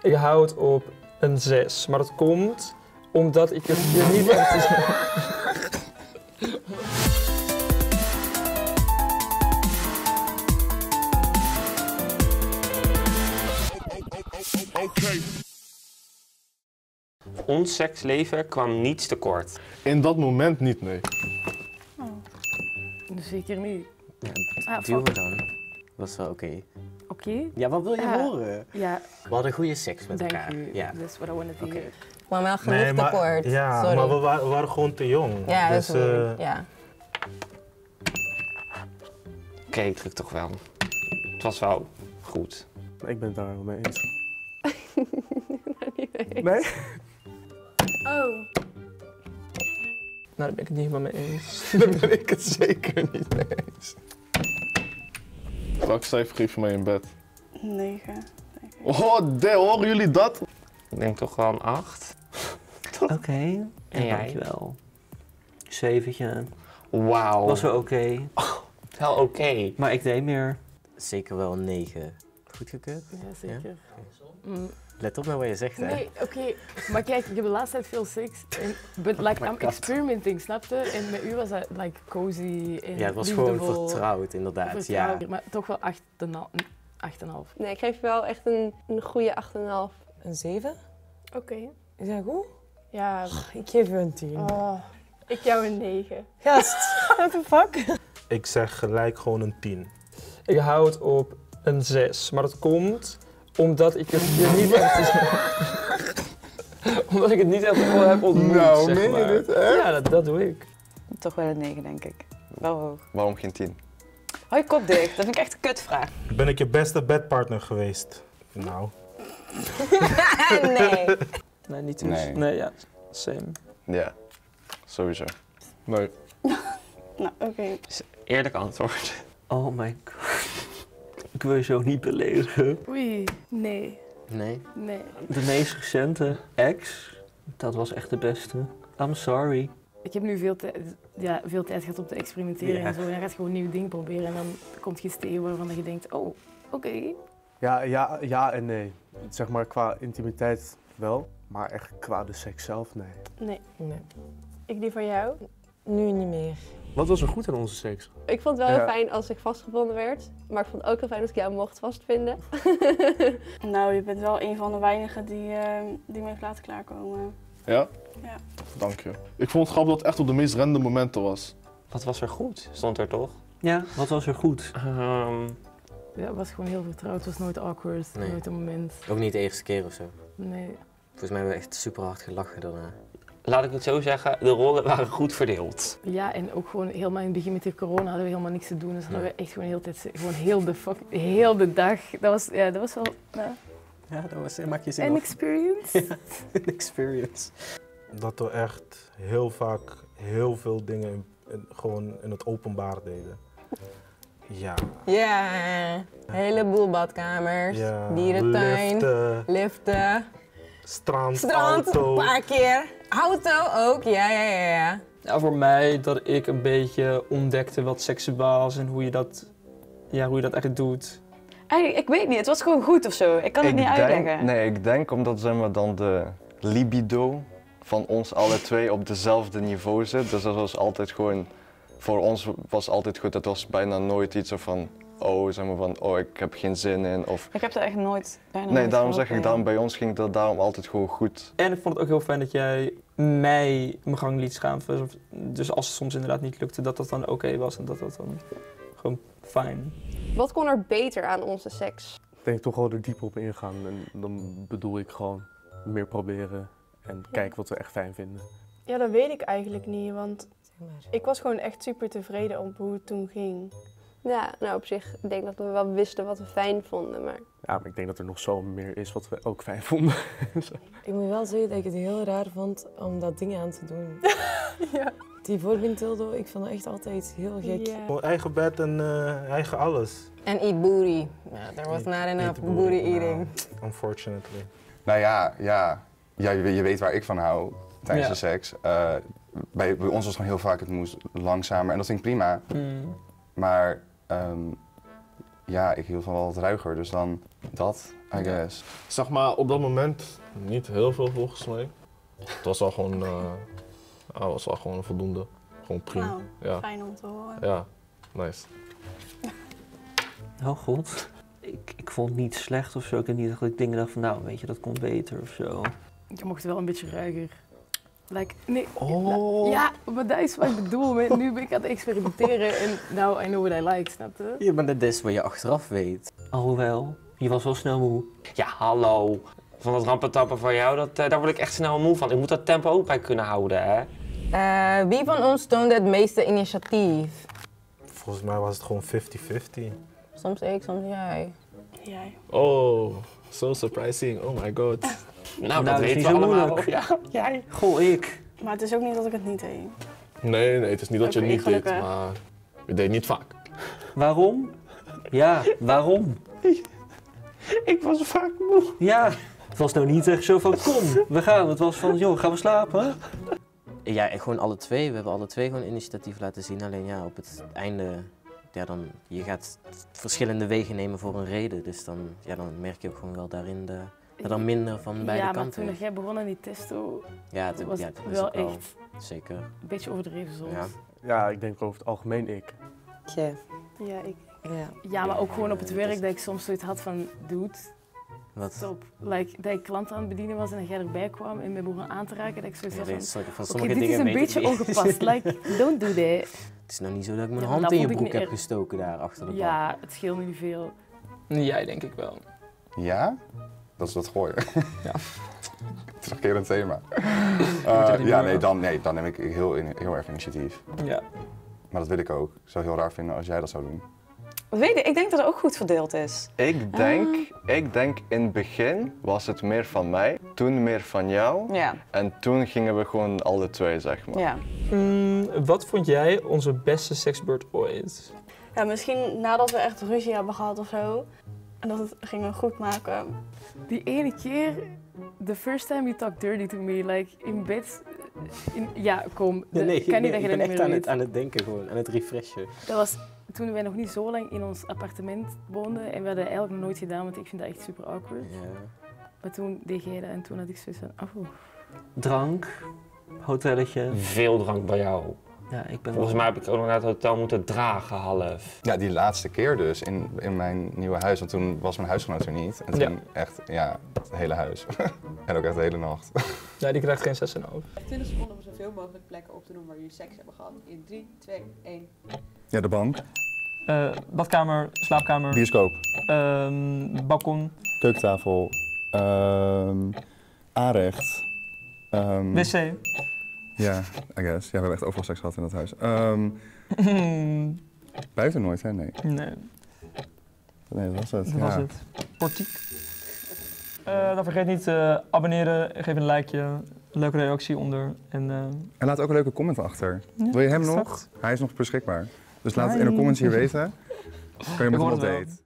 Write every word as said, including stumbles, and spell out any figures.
Ik hou het op een zes, maar dat komt omdat ik het hier niet echt... Okay. Ons seksleven kwam niets tekort. In dat moment niet, nee. Oh. Zeker niet. Ja, Ah, duwen fuck. dan. Dat is wel oké. Okay. Oké. Okay. Ja, wat wil je Ja. horen? Ja. We hadden goede seks met Dank elkaar. u. Ja. That's what I wanted to Oké. hear. Maar wel genoeg Nee, maar, tekort. ja, Sorry. maar we, wa we waren gewoon te jong. Ja, dat dus, is weird. uh, Ja. Oké, okay, ik druk toch wel. Het was wel goed. Ik ben het daar wel mee eens. Nee? Oh. Nou, daar ben ik het niet helemaal mee eens. Daar ben ik het zeker niet mee eens. Welk cijfer geef je mij in bed? Negen. Oh, de, horen jullie dat? Ik denk toch wel een acht. Oké, okay. En jij? Dankjewel. Zeventje. Wauw. Was wel oké. Okay. Oh, wel oké. Okay. Maar ik deed meer. Zeker wel een negen. Goedgekeurd? Ja, zeker. Ja? Mm. Let op naar wat je zegt, hè? Nee, oké. Okay. Maar kijk, ik heb de laatste tijd veel seks. En, but like, Oh I'm God. experimenting, snap je? En met u was dat like cozy en Ja, het was liefdevol, gewoon vertrouwd, inderdaad. vertrouwd, Ja. Maar toch wel acht komma vijf. Nee, ik geef wel echt een, een goede acht komma vijf. Een zeven? Oké. Okay. Is dat goed? Ja. Ik geef u een tien. Oh. Ik jou een negen. Gast, what the fuck? Ik zeg gelijk gewoon een tien. Ik hou het op een zes, maar dat komt omdat ik het hier niet echt... omdat ik het niet echt wel heb ontmoet, Nou, zeg meen je maar. dit, hè? Ja, dat, dat doe ik. Toch wel een negen, denk ik. Wel hoog. Waarom geen tien? Hou je kop dicht, dat vind ik echt een kutvraag. Ben ik je beste bedpartner geweest? Nou. Nee. Nee, niet te Nee. Nee, ja. Same. Ja, sowieso. Nee. Nou, oké. Okay. Eerlijk antwoord. Oh my god. Ik wil je zo niet beledigen. Oei, nee. Nee. Nee. De meest recente ex, dat was echt de beste. I'm sorry. Ik heb nu veel, tijd, ja, veel tijd gehad om te experimenteren Ja. en zo. En dan ga je gewoon een nieuw ding proberen en dan komt je steen waarvan je denkt, oh, oké. Okay. Ja, ja, ja en nee. Zeg maar qua intimiteit wel, maar echt qua de seks zelf, nee. Nee. Nee. Ik die van jou? Nu niet meer. Wat was er goed aan onze seks? Ik vond het wel heel Ja. fijn als ik vastgevonden werd. Maar ik vond het ook heel fijn als ik jou mocht vastvinden. Nou, je bent wel een van de weinigen die, uh, die me heeft laten klaarkomen. Ja? Ja. Dank je. Ik vond het grappig dat het echt op de meest random momenten was. Wat was er goed? Stond er toch? Ja, wat was er goed? Um, Ja, het was gewoon heel vertrouwd. Het was nooit awkward. Nee. Nooit een moment. Ook niet de eerste keer of zo. Nee. Volgens mij hebben we echt super hard gelachen daarna. laat ik het zo zeggen, de rollen waren goed verdeeld. Ja, en ook gewoon helemaal in het begin met de corona hadden we helemaal niks te doen. Dus hadden we echt gewoon heel, tijd, gewoon heel, de fuck, heel de dag. Dat was, ja, dat was wel ja. Ja, dat was, maak je zin An op. experience. Ja, een experience. Dat we echt heel vaak heel veel dingen in, in, gewoon in het openbaar deden. Ja. Ja, een heleboel badkamers, Ja, dierentuin, liften, liften, strand, strand, auto. een paar keer. Auto ook, ja, ja, ja, ja. Ja, voor mij dat ik een beetje ontdekte wat seksueel was en hoe je dat, ja, hoe je dat eigenlijk doet. Eigenlijk, ik weet niet, het was gewoon goed of zo. Ik kan het Ik niet denk, uitleggen. Nee, ik denk omdat zeg maar, dan de libido van ons alle twee op dezelfde niveau zit. Dus dat was altijd gewoon, voor ons was altijd goed, dat was bijna nooit iets van, oh, zeg maar van, oh, ik heb geen zin in. Of... Ik heb er echt nooit bijna Nee, nooit daarom gehad, zeg ik, ja. daarom, bij ons ging dat daarom altijd gewoon goed. En ik vond het ook heel fijn dat jij mij mijn gang liet gaan. Dus als het soms inderdaad niet lukte, dat dat dan oké was en dat dat dan gewoon fijn. Wat kon er beter aan onze seks? Ik denk toch wel er diep op ingaan en dan bedoel ik gewoon meer proberen en kijken wat we echt fijn vinden. Ja, dat weet ik eigenlijk niet, want Zeg maar. ik was gewoon echt super tevreden op hoe het toen ging. Ja, nou op zich, ik denk dat we wel wisten wat we fijn vonden, maar... Ja, maar ik denk dat er nog zo meer is wat we ook fijn vonden. Ik moet wel zeggen dat ik het heel raar vond om dat ding aan te doen. Ja. Die voorbindtildo, ik vond het echt altijd heel gek. Ja. Gewoon eigen bed en uh, eigen alles. En eat booty. Ja, there was not enough booty eating. No, unfortunately. Nou ja, ja. ja je, je weet waar ik van hou tijdens Ja. de seks. Uh, bij, bij ons was gewoon heel vaak, het moest langzamer en dat ging prima. Mm. Maar um, ja, ik hield van wel wat ruiger, dus dan Dat, I guess. Zeg maar, op dat moment niet heel veel volgens mij. Het was al gewoon, uh, ja, was al gewoon voldoende. Gewoon prima. Nou, ja. Fijn om te horen. Ja, nice. Oh god. Ik, ik vond het niet slecht of zo. Ik heb niet dat ik dingen dacht van nou, weet je, dat komt beter of zo. Je mocht wel een beetje ruiger. Like, nee, Oh. Ja, maar dat is wat ik bedoel. Met, nu ben ik aan het experimenteren en now I know what I like, snap je? Ja, maar dat is wat je achteraf weet. Alhoewel, je was wel snel moe. Ja, hallo. Van dat rampentappen van jou, dat, uh, daar word ik echt snel moe van. Ik moet dat tempo ook bij kunnen houden, hè. Uh, wie van ons toonde het meeste initiatief? Volgens mij was het gewoon vijftig vijftig. Soms ik, soms jij. Jij. Oh, so surprising. Oh my god. Nou, dat dat is weten niet we zo allemaal. moeilijk. Ja, jij. Goh, ik. Maar het is ook niet dat ik het niet deed. Nee, nee, het is niet dat je het Oké, niet deed, gelukkig. maar je deed niet vaak. Waarom? Ja, waarom? Ik was vaak moe. Ja, het was nou niet echt zo van kom, we gaan. Het was van joh, gaan we slapen? Ja, en gewoon alle twee. We hebben alle twee gewoon initiatief laten zien. Alleen ja, op het einde, ja dan, je gaat verschillende wegen nemen voor een reden. Dus dan, ja, dan merk je ook gewoon wel daarin de, dat er minder van beide Ja, maar kanten toen is. jij begon aan die testo, Ja, het, was ja, het dat is wel ook wel echt zeker. een beetje overdreven soms. Ja. Ja, ik denk over het algemeen ik. Ja. Ja, ik. Ja. Ja, maar ook gewoon op het Ja, werk dat is- dat ik soms zoiets had van, dude, Wat? stop. Like, dat ik klanten aan het bedienen was en dat jij erbij kwam en me begon aan te raken, dat ik zoiets Ja, had van, dit is- van oké, sommige dit is dingen een weet ik beetje niet. ongepast. Like, don't do that. Het is nou niet zo dat ik mijn Ja, maar hand dat in je vond ik broek niet heb erg. gestoken daar achter de bar. Ja, het scheelt niet veel. Jij denk ik wel. Ja? Dat is dat gooien. Ja. Terugkerend thema. Moet je Uh, dat niet ja, doen, nee hoor. dan, nee, dan neem ik heel, heel erg initiatief. Ja. Maar dat wil ik ook. Ik zou het heel raar vinden als jij dat zou doen. Weet ik, ik denk dat het ook goed verdeeld is. Ik denk, ik denk in het begin was het meer van mij, toen meer van jou. Ja. En toen gingen we gewoon alle twee, zeg maar. Ja. Mm, wat vond jij onze beste seksbeurt ooit? Ja, misschien nadat we echt ruzie hebben gehad of zo. En dat het gingen goed maken. Die ene keer, the first time you talked dirty to me, like in bed. In, ja, kom. Nee, nee, kan nee, niet dat je ik dat ben niet echt meer aan weet. het, aan het denken gewoon, aan het refreshen. Dat was toen wij nog niet zo lang in ons appartement woonden en we hadden eigenlijk nog nooit gedaan, want ik vind dat echt super awkward. Ja. Maar toen deed jij dat en toen had ik zoiets van, oh. Drank, hotelletje. Veel drank bij jou. Ja, ik ben Volgens mij heb ik ook nog naar het hotel moeten dragen half. Ja, die laatste keer dus in, in mijn nieuwe huis, want toen was mijn huisgenoot er niet. En toen Ja. echt, ja, het hele huis. En ook echt de hele nacht. Ja, die krijgt geen zes en half. twintig seconden om zoveel mogelijk plekken op te noemen waar jullie seks hebben gehad. In drie, twee, één. Ja, de bank, Uh, badkamer, slaapkamer, bioscoop, ehm, balkon, keukentafel, ehm aanrecht. ehm, wc. Ja, I guess. Ja, we hebben echt overal seks gehad in dat huis. Ehm, buiten nooit, hè? Nee. Nee, Nee, dat was het. dat ja. was het. Portiek. Uh, dan vergeet niet te abonneren, geef een likeje, leuke reactie onder. En, uh, En laat ook een leuke comment achter. Ja, Wil je hem exact. nog? Hij is nog beschikbaar. Dus laat het in de Bye. comments hier weten. Kan je met Ik hem hoor op het wel. date.